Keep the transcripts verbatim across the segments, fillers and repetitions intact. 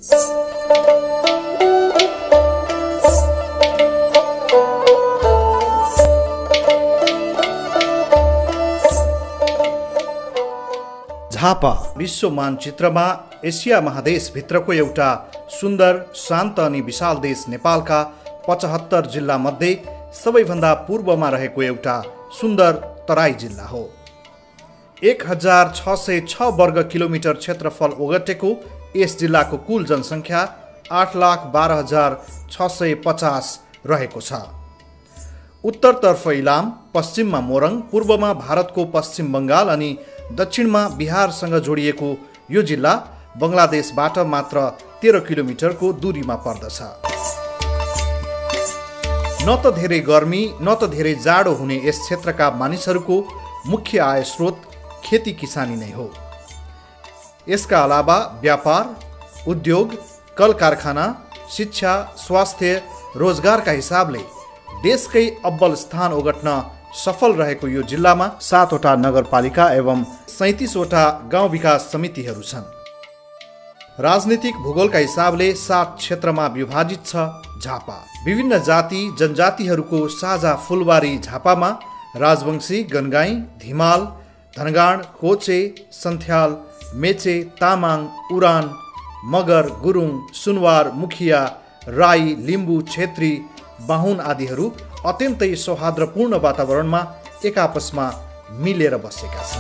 झापा विश्व मानचित्रमा एसिया महादेशभित्रको एउटा सुन्दर, शान्त अनि विशाल देश नेपालका पचहत्तर जिल्ला मध्ये सबैभन्दा पूर्वमा रहेको एउटा सुन्दर तराई जिल्ला हो। एक हजार छ सय छ वर्ग किलोमिटर क्षेत्रफल ओगटेको यस जिल्लाको कुल जनसङ्ख्या आठ लाख बाह्र हजार छ सय पचास रहेको छ। उत्तरतर्फ इलाम, पश्चिममा मोरङ, पूर्वमा भारतको पश्चिम बङ्गाल अनि दक्षिणमा बिहारसँग जोडिएको यो जिल्ला बङ्गलादेशबाट मात्र तेह्र किलोमिटरको दूरीमा पर्दछ। न त धेरै गर्मी न त धेरै जाडो हुने यस क्षेत्रका मानिसहरूको मुख्य आय स्रोत खेती किसानी नै हो। यसका अलावा व्यापार, उद्योग, कल कारखाना, शिक्षा, स्वास्थ्य, रोजगारका हिसाबले देशकै अब्बल स्थान ओगट्न सफल रहेको यो जिल्लामा सातवटा नगरपालिका एवं सैँतिसवटा गाउँ विकास समितिहरू छन्। राजनीतिक भूगोलका हिसाबले सात क्षेत्रमा विभाजित छ झापा। विभिन्न जाति जनजातिहरूको साझा फुलबारी झापामा राजवंशी, गनगाई, धिमाल, धनगाड, कोचे, सन्थ्याल, मेचे, तामाङ, उरान, मगर, गुरुङ, सुनवार, मुखिया, राई, लिम्बू, छेत्री, बाहुन आदिहरू अत्यन्तै सौहार्दपूर्ण वातावरणमा एक आपसमा मिलेर बसेका छन्।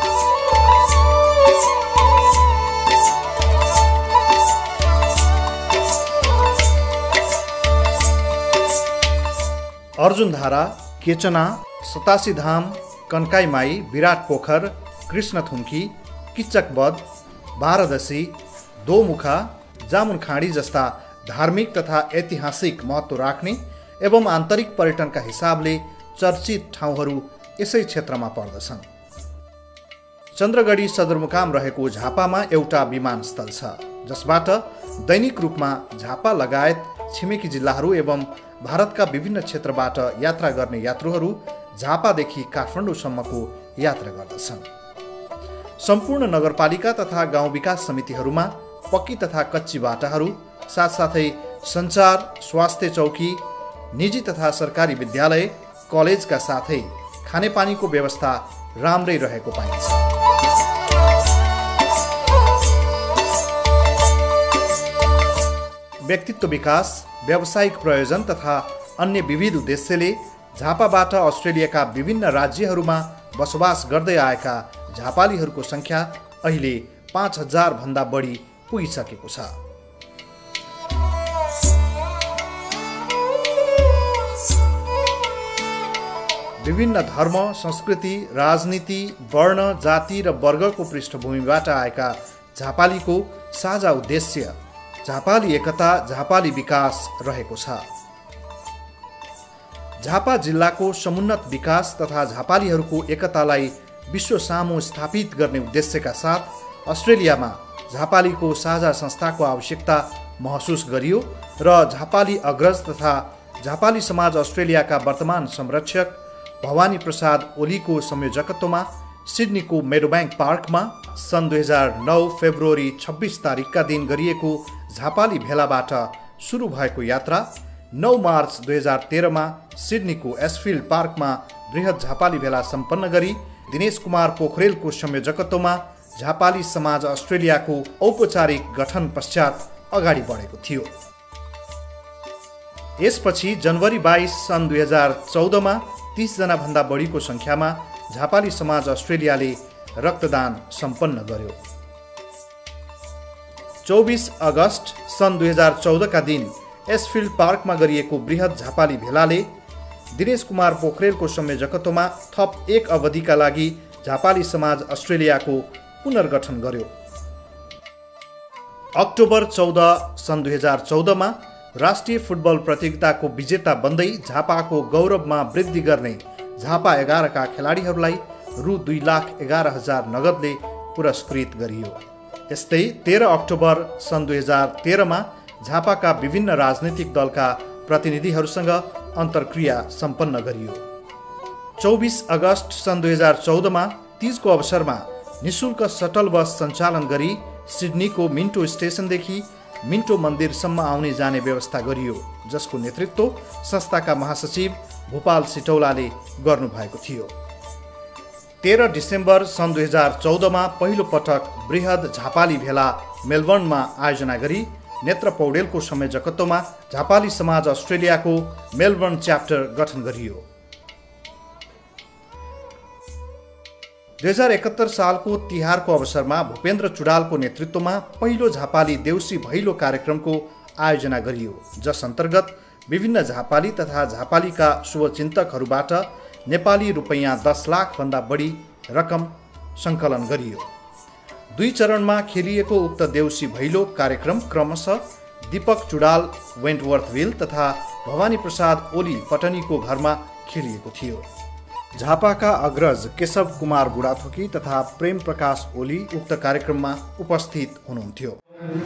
अर्जुनधारा, केचना, सतासी धाम, कन्काईमाई, विराट पोखर, कृष्णथुम्की, किच्चकबध, बाह्रदशी, दोमुखा, जामुनखाडी जस्ता धार्मिक तथा ऐतिहासिक महत्त्व राख्ने एवं आन्तरिक पर्यटनका हिसाबले चर्चित ठाउँहरू यसै क्षेत्रमा पर्दछन्। चन्द्रगढी सदरमुकाम रहेको झापामा एउटा विमानस्थल छ, जसबाट दैनिक रूपमा झापा लगायत छिमेकी जिल्लाहरू एवं भारतका विभिन्न क्षेत्रबाट यात्रा गर्ने यात्रुहरू झापादेखि काठमाडौँसम्मको यात्रा गर्दछन्। सम्पूर्ण नगरपालिका तथा गाउँ विकास समितिहरूमा पक्की तथा कच्ची बाटाहरू, साथसाथै सञ्चार, स्वास्थ्य चौकी, निजी तथा सरकारी विद्यालय, कलेजका साथै खानेपानीको व्यवस्था राम्रै रहेको पाइन्छ। व्यक्तित्व विकास, व्यावसायिक प्रयोजन तथा अन्य विविध उद्देश्यले झापाबाट अस्ट्रेलियाका विभिन्न राज्यहरूमा बसोबास गर्दै आएका झापालीहरूको सङ्ख्या अहिले पाँच हजार भन्दा बढी पुगिसकेको छ। विभिन्न धर्म, संस्कृति, राजनीति, वर्ण, जाति र वर्गको पृष्ठभूमिबाट आएका झापालीको साझा उद्देश्य झापाली एकता, झापाली विकास रहेको छ। झापा जिल्लाको समुन्नत विकास तथा झापालीहरूको एकतालाई विश्व सामु स्थापित गर्ने उद्देश्यका साथ अस्ट्रेलियामा झापालीको साझा संस्थाको आवश्यकता महसुस गरियो र झापाली अग्रज तथा झापाली समाज अस्ट्रेलियाका वर्तमान संरक्षक भवानी प्रसाद ओलीको संयोजकत्वमा सिडनीको मेडोब्याङ्क पार्कमा सन् दुई हजार नौ फेब्रुअरी छब्बिस तारिकका दिन गरिएको झापाली भेलाबाट सुरु भएको यात्रा नौ मार्च दुई हजार तेह्रमा सिडनीको एसफिल्ड पार्कमा बृहत झापाली भेला सम्पन्न गरी दिनेश कुमार पोखरेलको संयोजकत्वमा झापाली समाज अस्ट्रेलियाको औपचारिक गठन पश्चात अगाडि बढेको थियो। यसपछि जनवरी बाइस सन् दुई हजार चौधमा तीस जना भन्दा बढीको संख्यामा झापाली समाज अस्ट्रेलियाले रक्तदान सम्पन्न गर्यो। चौबिस अगस्त सन् दुई हजार चौधका दिन एसफिल्ड पार्कमा गरिएको बृहत झापाली भेलाले दिनेश कुमार पोखरेलको संयोजकत्वमा थप एक अवधिका लागि झापाली समाज अस्ट्रेलियाको पुनर्गठन गर्यो। अक्टोबर चौध सन् दुई हजार चौधमा राष्ट्रिय फुटबल प्रतियोगिताको विजेता बन्दै झापाको गौरवमा वृद्धि गर्ने झापा एघारका खेलाडीहरूलाई रु दुई लाख एघार हजार नगदले पुरस्कृत गरियो। यस्तै तेह्र अक्टोबर सन् दुई हजार तेह्रमा झापाका विभिन्न राजनैतिक दलका प्रतिनिधिहरूसँग अन्तर्क्रिया सम्पन्न गरियो। चौबिस अगस्त सन् दुई हजार चौधमा तीजको अवसरमा निःशुल्क सटल बस सञ्चालन गरी सिडनीको मिन्टो स्टेसनदेखि मिन्टो मन्दिरसम्म आउने जाने व्यवस्था गरियो, जसको नेतृत्व संस्थाका महासचिव भूपाल सिटौलाले गर्नुभएको थियो। तेह्र डिसेम्बर सन् दुई हजार चौधमा पहिलो पटक बृहद झापाली भेला मेलबर्नमा आयोजना गरी नेत्र पौडेलको संयोजकत्वमा झापाली समाज अस्ट्रेलियाको मेलबर्न च्याप्टर गठन गरियो। दुई हजार एकहत्तर सालको तिहारको अवसरमा भूपेन्द्र चुडालको नेतृत्वमा पहिलो झापाली देउसी भैलो कार्यक्रमको आयोजना गरियो, जस अन्तर्गत विभिन्न झापाली तथा झापालीका शुभचिन्तकहरूबाट नेपाली रुपैयाँ दस लाखभन्दा बढी रकम सङ्कलन गरियो। दुई चरणमा खेलिएको उक्त देउसी भैलो कार्यक्रम क्रमशः दीपक चुडाल वेन्टवर्थविल तथा भवानी प्रसाद ओली पटनीको घरमा खेलिएको थियो। झापाका अग्रज केशव कुमार बुढाथोकी तथा प्रेम प्रकाश ओली उक्त कार्यक्रममा उपस्थित हुनुहुन्थ्यो।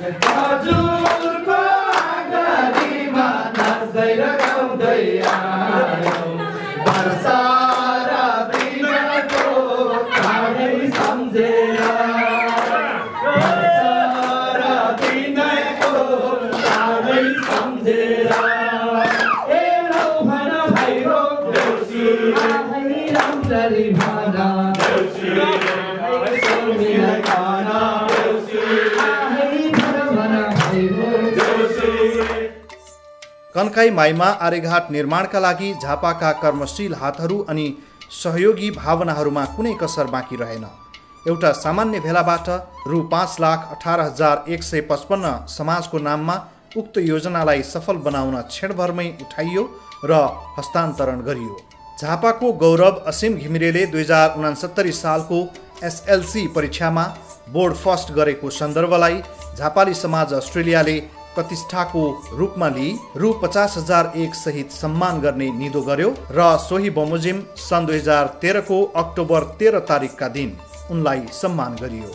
कन्काई माईमा आर्यघाट निर्माणका लागि झापाका कर्मशील हातहरू अनि सहयोगी भावनाहरूमा कुनै कसर बाँकी रहेन। एउटा सामान्य भेलाबाट रु पाँच लाख अठार हजार एक सय पचपन्न समाजको नाममा उक्त योजनालाई सफल बनाउन क्षणभरमै उठाइयो र हस्तान्तरण गरियो। झापाको गौरव असीम घिमिरेले दुई हजार उनासत्तरी सालको एसएलसी परीक्षामा बोर्ड फर्स्ट गरेको सन्दर्भलाई झापाली समाज अस्ट्रेलियाले प्रतिष्ठाको रूपमा लिई रु पचास हजार एक सहित सम्मान गर्ने निधो गर्यो र सोही बमोजिम सन् दुई हजार तेह्रको अक्टोबर तेह्र तारिकका दिन उनलाई सम्मान गरियो।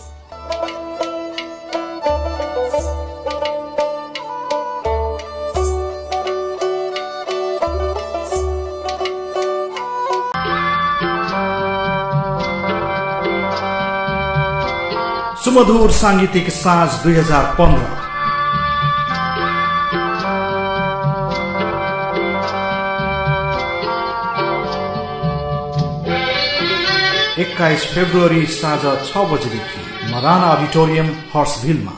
सुमधुर साङ्गीतिक साँझ दुई हजार पन्ध्र एक्काइस फेब्रुअरी साँझ छ बजेदेखि मराना अडिटोरियम हर्सभिलमा।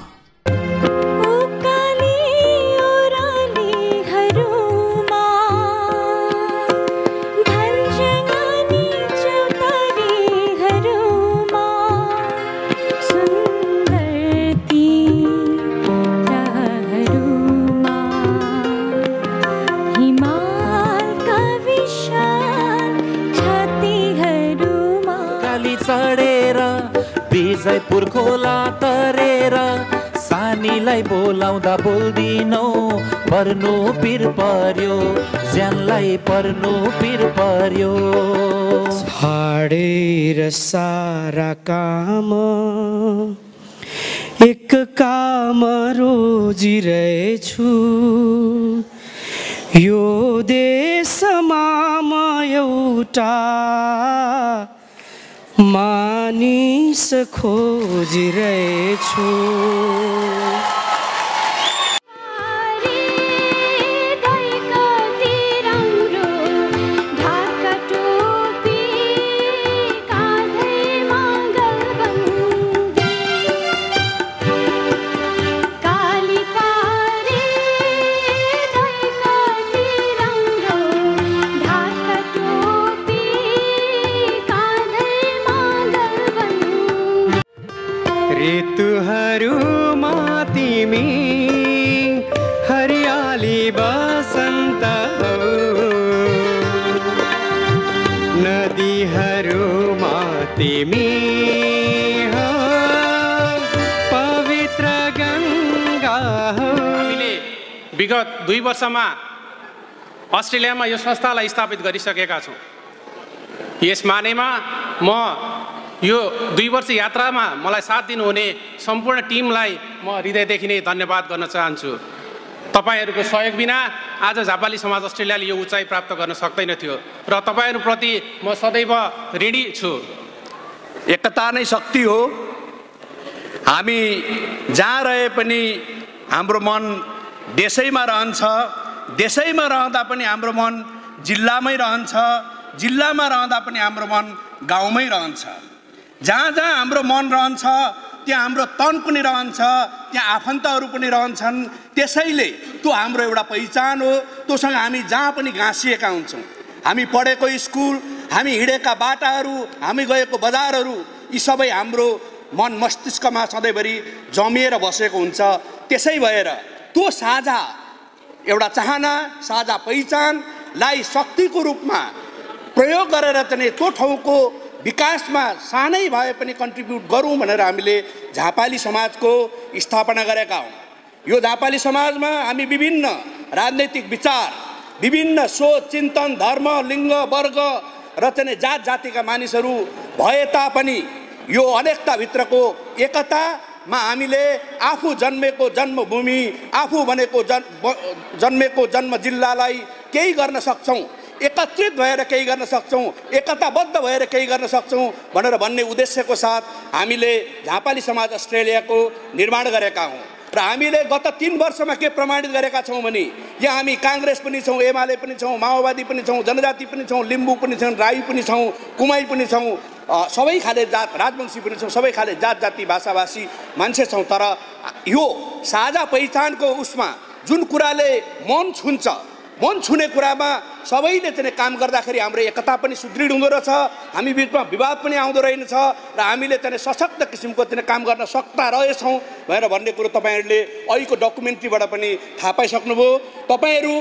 जयपुर खोला तरेर सानीलाई बोलाउँदा बोल्दिनौ, पर्नु पिर पर्यो ज्यानलाई पर्नु पिर पर्यो। छाडेर सारा काम एक काम रोजिरहेछु, यो देशमा म एउटा मानिस खोजिरहेछु। ऋतुहरूमा तिमी हरियाली बसन्त हो, नदीहरूमा तिमी हो पवित्र गङ्गा हो। हामीले विगत दुई वर्षमा अस्ट्रेलियामा यो संस्थालाई स्थापित गरिसकेका छौँ। यस मानेमा म यो दुई वर्ष यात्रामा मलाई साथ दिनुहुने सम्पूर्ण टिमलाई म हृदयदेखि नै धन्यवाद गर्न चाहन्छु। तपाईहरूको सहयोग बिना आज झापाली समाज अस्ट्रेलियाले यो उचाइ प्राप्त गर्न सक्दैन थियो र तपाईहरूप्रति म सदैव ऋणी छु। एकता नै शक्ति हो। हामी जहाँ रहे पनि हाम्रो मन देशैमा रहन्छ, देशैमा रहँदा पनि हाम्रो मन जिल्लामै रहन्छ, जिल्लामा रहँदा पनि हाम्रो मन गाउँमै रहन्छ। जहाँ जहाँ हाम्रो मन रहन्छ त्यहाँ हाम्रो तन पनि रहन्छ, त्यहाँ आफन्तहरू पनि रहन्छन्। त्यसैले त्यो हाम्रो एउटा पहिचान हो। त्योसँग हामी जहाँ पनि गाँसिएका हुन्छौँ। हामी पढेको स्कुल, हामी हिँडेका बाटाहरू, हामी गएको बजारहरू, यी सबै हाम्रो मन मस्तिष्कमा सधैँभरि जमिएर बसेको हुन्छ। त्यसै भएर त्यो साझा एउटा चाहना, साझा पहिचानलाई शक्तिको रूपमा प्रयोग गरेर चाहिँ त्यो ठाउँको विकासमा सानै भए पनि कन्ट्रिब्युट गरौँ भनेर हामीले झापाली समाजको स्थापना गरेका हौँ। यो झापाली समाजमा हामी विभिन्न राजनैतिक विचार, विभिन्न सोच, चिन्तन, धर्म, लिङ्ग, वर्ग र चाहिँ जात जातिका मानिसहरू भए तापनि यो अनेकताभित्रको एकतामा हामीले आफू जन्मेको जन्मभूमि, आफू बनेको जन्मेको जन्म जिल्लालाई केही गर्न सक्छौँ, एकत्रित भएर केही गर्न सक्छौँ, एकताबद्ध भएर केही गर्न सक्छौँ भनेर भन्ने उद्देश्यको साथ हामीले झापाली समाज अस्ट्रेलियाको निर्माण गरेका हौँ। र हामीले गत तीन वर्षमा के प्रमाणित गरेका छौँ भने यहाँ हामी काङ्ग्रेस पनि छौँ, एमाले पनि छौँ, माओवादी पनि छौँ, जनजाति पनि छौँ, लिम्बू पनि छौँ, राई पनि छौँ, कुमाई पनि छौँ, सबै खाले जात, राजवंशी पनि छौँ, सबै खाले जात जाति भाषाभाषी मान्छे छौँ। तर यो साझा पहिचानको उसमा जुन कुराले मन छुन्छ, मन छुने कुरामा सबैले चाहिँ काम गर्दाखेरि हाम्रो एकता पनि सुदृढ हुँदो रहेछ, हामी बिचमा विवाद पनि आउँदो रहेनछ र हामीले चाहिँ सशक्त किसिमको चाहिँ काम गर्न सक्दा रहेछौँ भनेर भन्ने कुरो तपाईँहरूले अहिलेको डकुमेन्ट्रीबाट पनि थाहा पाइसक्नुभयो। तपाईँहरू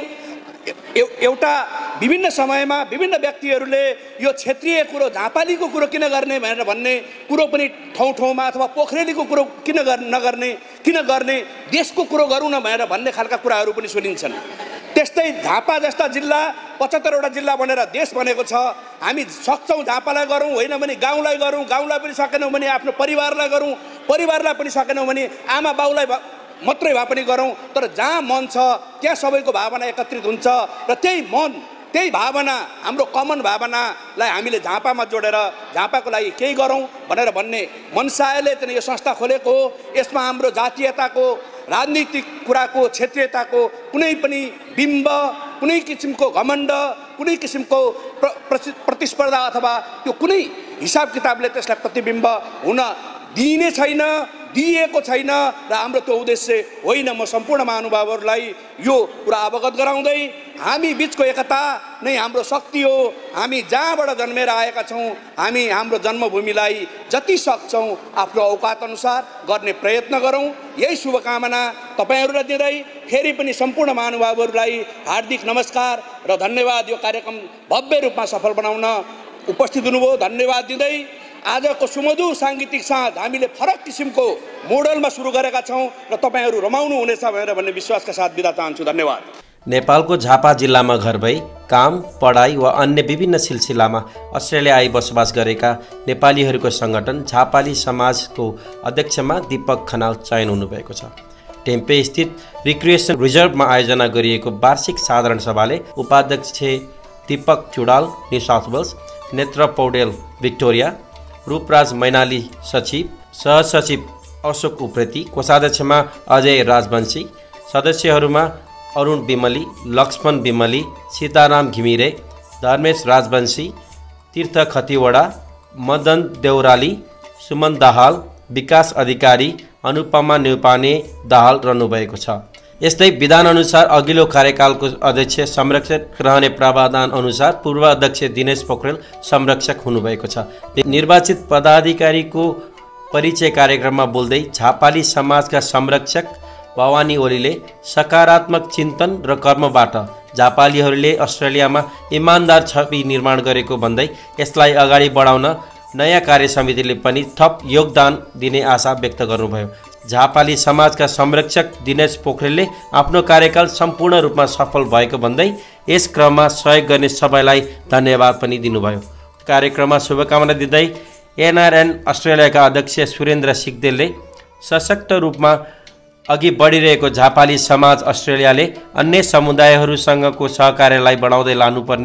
एउटा विभिन्न समयमा विभिन्न व्यक्तिहरूले यो क्षेत्रीय कुरो, झापालीको कुरो किन गर्ने भनेर भन्ने कुरो पनि ठाउँ ठाउँमा, अथवा पोखरेलीको कुरो किन नगर्ने, किन गर्ने, देशको कुरो गरौँ न भनेर भन्ने खालका कुराहरू पनि सुनिन्छन्। त्यस्तै झापा जस्ता जिल्ला पचहत्तरवटा जिल्ला बनेर देश बनेको छ। हामी सक्छौँ झापालाई गरौँ, होइन भने गाउँलाई गरौँ, गाउँलाई पनि सकेनौँ भने आफ्नो परिवारलाई गरौँ, परिवारलाई पनि सकेनौँ भने आमा बाउलाई मात्रै भए पनि गरौँ। तर जहाँ मन छ त्यहाँ सबैको भावना एकत्रित हुन्छ र त्यही मन, त्यही भावना, हाम्रो कमन भावनालाई हामीले झापामा जोडेर झापाको लागि केही गरौँ भनेर भन्ने मनसायले चाहिँ यो संस्था खोलेको हो। यसमा हाम्रो जातीयताको, राजनीतिक कुराको, क्षेत्रीयताको कुनै पनि बिम्ब, कुनै किसिमको घमण्ड, कुनै किसिमको प्र प्रतिस्पर्धा अथवा त्यो कुनै हिसाब किताबले त्यसलाई प्रतिबिम्ब हुन दिइने छैन, दिएको छैन र हाम्रो त्यो उद्देश्य होइन। म सम्पूर्ण महानुभावहरूलाई यो कुरा अवगत गराउँदै हामी बिचको एकता नै हाम्रो शक्ति हो। हामी जहाँबाट जन्मेर आएका छौँ, हामी हाम्रो जन्मभूमिलाई जति सक्छौँ आफ्नो औकात अनुसार गर्ने प्रयत्न गरौँ। यही शुभकामना तपाईँहरूलाई दिँदै फेरि पनि सम्पूर्ण महानुभावहरूलाई हार्दिक नमस्कार र धन्यवाद। यो कार्यक्रम भव्य रूपमा सफल बनाउन उपस्थित हुनुभयो, धन्यवाद दिँदै आजको सुमधुर साङ्गीतिक साँझ हामीले फरक किसिमको मोडलमा सुरु गरेका छौँ र तपाईँहरू रमाउनु हुनेछ भनेर भन्ने विश्वासका साथ बिदा चाहन्छु। धन्यवाद। नेपालको झापा जिल्लामा घर भई काम, पढाइ वा अन्य विभिन्न सिलसिलामा अस्ट्रेलिया आई बसोबास गरेका नेपालीहरूको सङ्गठन झापाली समाजको अध्यक्षमा दीपक खनाल चयन हुनुभएको छ। टेम्पे स्थित रिक्रिएसन रिजर्भमा आयोजना गरिएको वार्षिक साधारण सभाले उपाध्यक्ष Deepak Chudal New South Wales, Netra Paudel Victoria, Rupraj Mainali सचिव, सहसचिव अशोक उप्रेती, कोषाध्यक्षमा अजय राजवंशी, सदस्यहरूमा अरुण बिमली, लक्ष्मण बिमली, सीताराम घिमिरे, धर्मेश राजवंशी, तीर्थ खतिवडा, मदन देउराली, सुमन दाहाल, विकास अधिकारी, अनुपमा न्युपाने दाहाल रहनुभएको छ। यस्तै विधानअनुसार अघिल्लो कार्यकालको अध्यक्ष संरक्षक रहने प्रावधान अनुसार पूर्व अध्यक्ष दिनेश पोखरेल संरक्षक हुनुभएको छ। निर्वाचित पदाधिकारीको परिचय कार्यक्रममा बोल्दै झापाली समाजका संरक्षक भवानी ओलीले सकारात्मक चिन्तन र कर्मबाट झापालीहरूले अस्ट्रेलियामा इमान्दार छवि निर्माण गरेको भन्दै यसलाई अगाडि बढाउन नयाँ कार्य समितिले पनि थप योगदान दिने आशा व्यक्त गर्नुभयो। झापाली समाजका संरक्षक दिनेश पोखरेलले आफ्नो कार्यकाल सम्पूर्ण रूपमा सफल भएको भन्दै यस क्रममा सहयोग गर्ने सबैलाई धन्यवाद पनि दिनुभयो। कार्यक्रममा शुभकामना दिँदै एनआरएन अस्ट्रेलियाका अध्यक्ष सुरेन्द्र सिग्देलले सशक्त रूपमा अघि बढिरहेको झापाली समाज अस्ट्रेलियाले अन्य समुदायहरूसँगको सहकार्यलाई बढाउँदै लानुपर्ने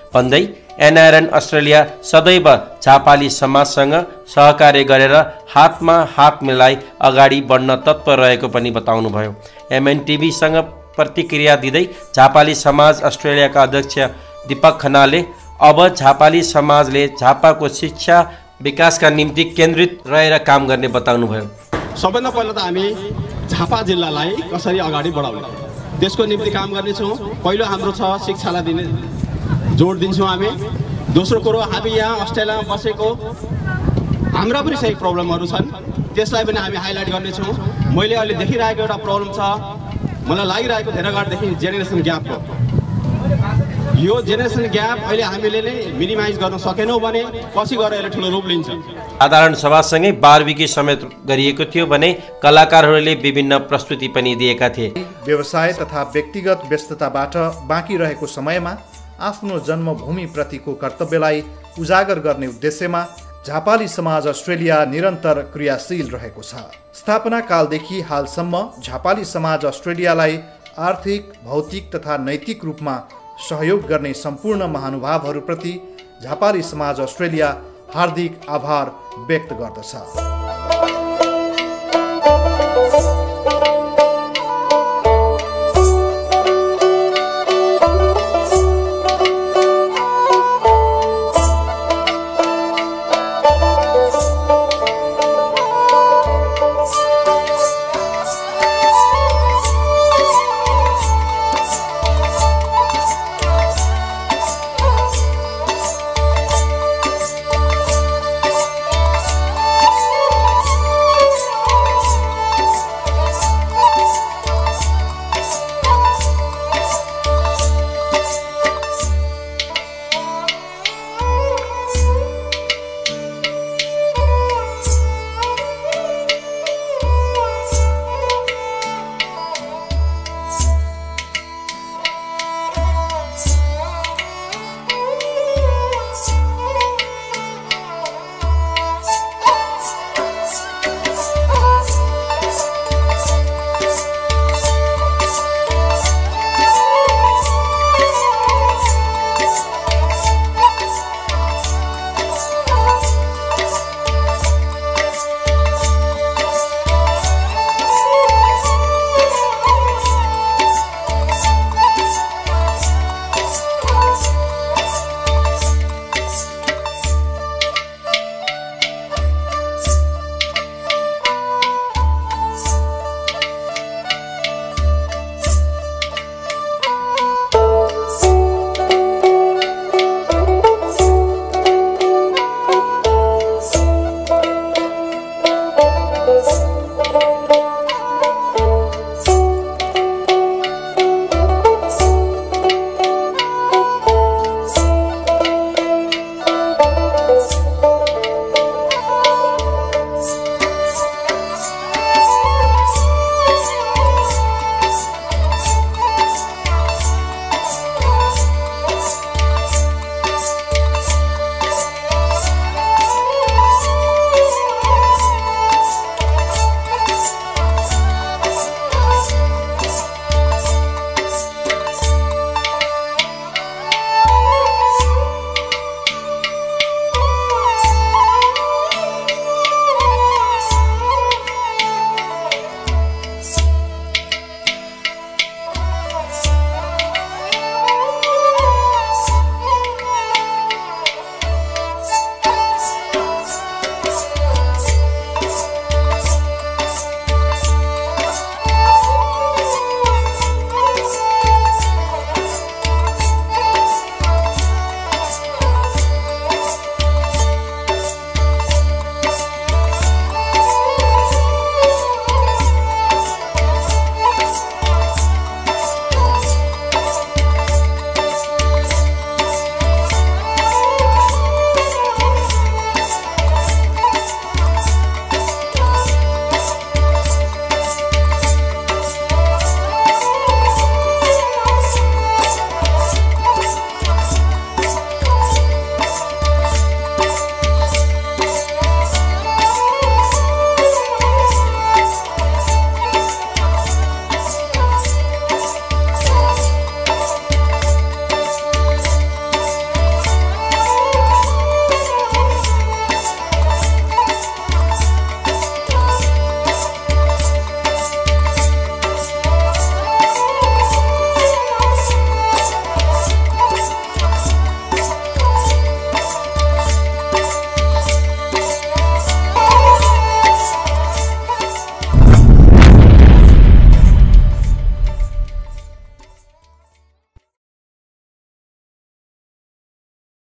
भन्दै एनआरएन अस्ट्रेलिया सदैव झापाली समाजसँग सहकार्य गरेर हातमा हात मिलाइ अगाडि बढ्न तत्पर रहेको पनि बताउनुभयो। एमएनटिभीसँग प्रतिक्रिया दिँदै झापाली समाज अस्ट्रेलियाका अध्यक्ष दीपक खनालले अब झापाली समाजले झापाको शिक्षा विकासका निम्ति केन्द्रित रहेर काम गर्ने बताउनुभयो। सबैभन्दा पहिला त हामी झापा जिल्लालाई कसरी अगाडि बढाउने त्यसको निम्ति काम गर्नेछौँ। पहिलो हाम्रो छ शिक्षालाई दिने जोड दिन्छौँ हामी। दोस्रो कुरो हामी यहाँ अस्ट्रेलियामा बसेको हाम्रा पनि सही प्रब्लमहरू छन्, त्यसलाई पनि हामी हाइलाइट गर्नेछौँ। मैले अहिले देखिरहेको एउटा प्रब्लम छ, मलाई लागिरहेको धेरै गाडीदेखि जेनेरेसन ग्यापको। यो जेनेरेसन ग्याप अहिले हामीले नै मिनिमाइज गर्न सकेनौँ भने पछि गएर यसले ठुलो रूप लिन्छ। साधारण सभासँगै बारबिक्यू समेत गरिएको थियो भने कलाकारहरूले विभिन्न प्रस्तुति पनि दिएका थिए। व्यवसाय तथा व्यक्तिगत व्यस्तताबाट बाँकी रहेको समयमा आफ्नो जन्मभूमिप्रतिको कर्तव्यलाई उजागर गर्ने उद्देश्यमा झापाली समाज अस्ट्रेलिया निरन्तर क्रियाशील रहेको छ। स्थापना कालदेखि हालसम्म झापाली समाज अस्ट्रेलियालाई आर्थिक, भौतिक तथा नैतिक रूपमा सहयोग गर्ने सम्पूर्ण महानुभावहरूप्रति झापाली समाज अस्ट्रेलिया हार्दिक आभार व्यक्त गर्दछ।